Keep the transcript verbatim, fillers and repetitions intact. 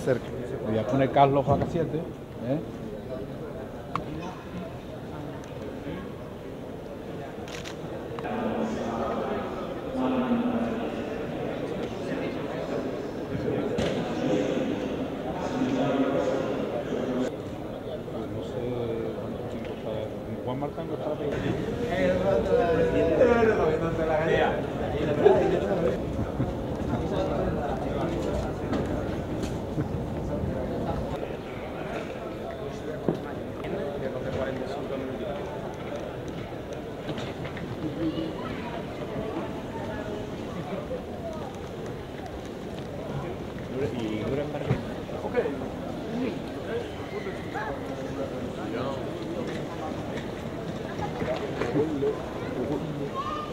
cerca. Le voy a poner Carlos Vaca siete. ¿eh? Juan Martán no estaba y dura en Barcelona. Ok.